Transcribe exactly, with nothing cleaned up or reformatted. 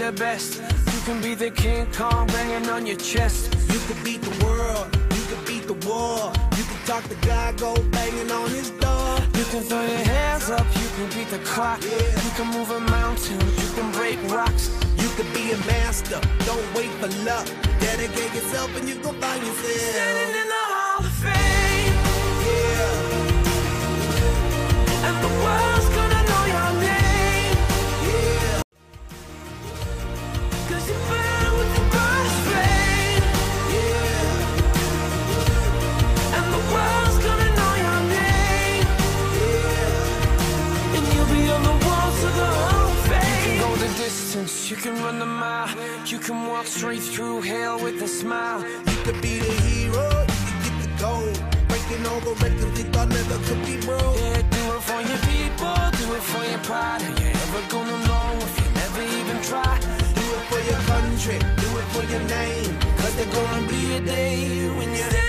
the best. You can be the King Kong banging on your chest. You can beat the world, you can beat the war. You can talk to God, go banging on his door. You can throw your hands up, you can beat the clock. Yeah. You can move a mountain, you can break rocks. You can be a master, don't wait for luck. Dedicate yourself and you gon' find yourself Standing in the Hall of Fame. Yeah, And the world's gonna know your name. yeah, Cause you burn with the brightest flame. yeah, And the world's gonna know your name. yeah. And you'll be on the walls of the Hall of Fame. You can go the distance, you can run the mile. You can walk straight through hell with a smile. You could be the hero, you can get the gold. Breaking all the records they thought never could be broke. Yeah, do it for your people, do it for your pride. Are you ever gonna know if you never even try? Do it for your country, do it for your name. Cause there's gonna be a day when you're